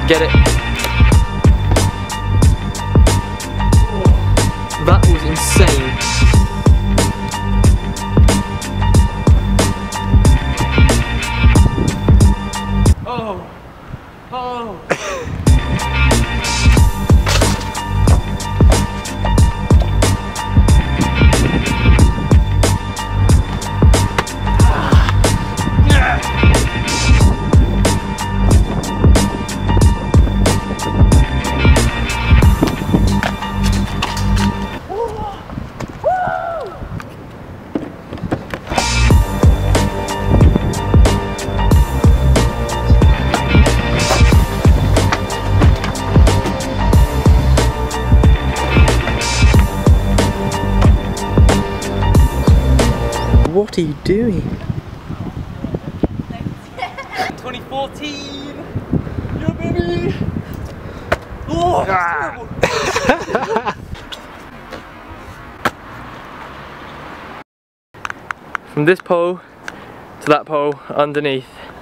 Get it. That was insane. Oh. Oh. What are you doing? 2014! Yeah, baby! Oh, that's terrible! From this pole to that pole underneath.